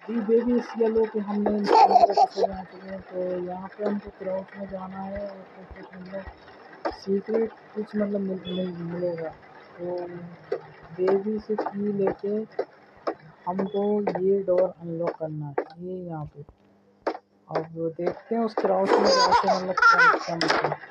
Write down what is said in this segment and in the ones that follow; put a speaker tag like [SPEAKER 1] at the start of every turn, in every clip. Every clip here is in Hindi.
[SPEAKER 1] बेबी इस येलो के हमने इंस्टॉल आ चुके हैं। तो यहाँ पे हमको क्राउच में जाना है और कुछ मतलब सीक्रेट कुछ मतलब मिलेगा। तो बेबी से की लेके हमको ये डोर अनलॉक करना है, ये यहाँ पे। अब देखते हैं उस क्राउच में जाके मतलब क्या मिलता है।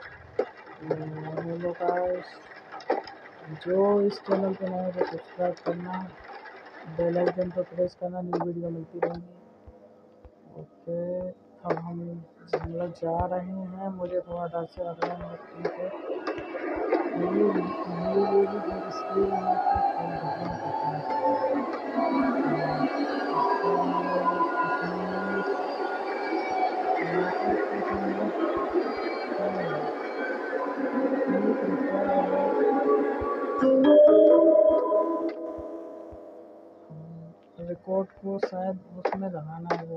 [SPEAKER 1] हेलो गाइस, जो इस चैनल पे नए हैं तो सब्सक्राइब करना, बेल आइकन पर प्रेस करना, न्यू वीडियो मिलती रहेंगी। ओके, अब हम मतलब जा रहे हैं। मुझे थोड़ा डर से लग रहा है मगर ठीक है। ये इसलिए रिकॉर्ड को शायद उसमें लगाना है वो।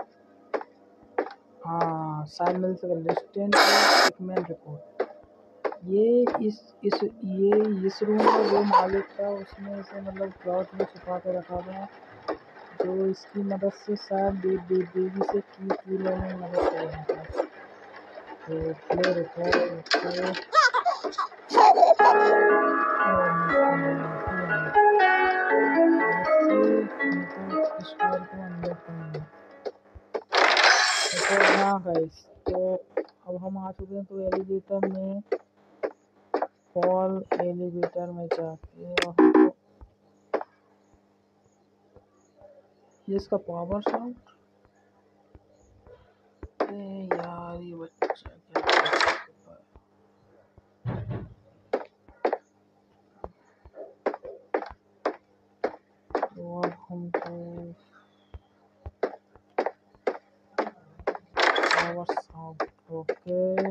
[SPEAKER 1] हाँ, शायद मिल सके डिस्टेंट सेगमेंट रिकॉर्ड। ये इस रूम में जो मालिक था उसने इसे मतलब क्लाउड में छुपा के रखा था, जो इसकी मदद से शायद बेबी से की लेने में मदद कर रहा था। तो प्ले रिकॉर्ड हाँ गाइस, तो अब हम आ चुके हैं। तो एलिवेटर में फॉल एलिवेटर में जाके और हमको ये इसका पावर साउंड यार, ये बच्चा क्या करता है। तो अब हमको पावर साउंड ओके।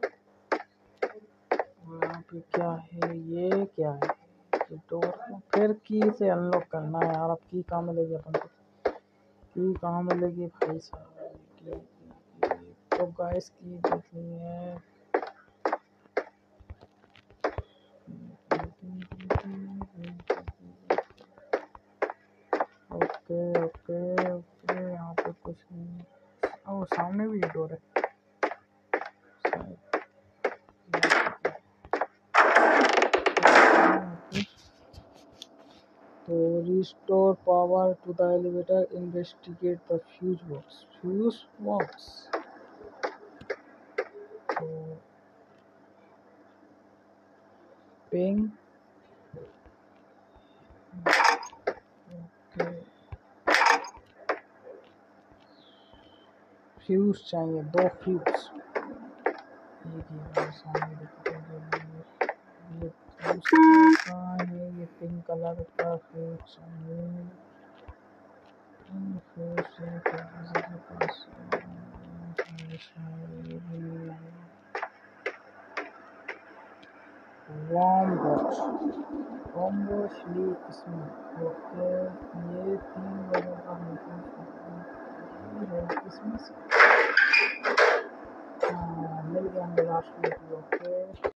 [SPEAKER 1] यहाँ पे क्या है, ये क्या है, ये डोर को फिर की से अनलॉक करना है यार। अब की कहाँ मिलेगी अपन को, की कहाँ मिलेगी भाई साहब की। तो गाइस की देखनी है। ओके ओके ओके, यहाँ पे कुछ नहीं। ओ सामने भी डोर है। तो restore power to the elevator, investigate the fuse box. तो पिंग फ्यूज चाहिए, 2 फ्यूज। ये पिंक कलर का फ्यूज चाहिए। इसमें ओके, ये 3 लोगों का इसमें मिल गया हमें लास्ट में। ओके।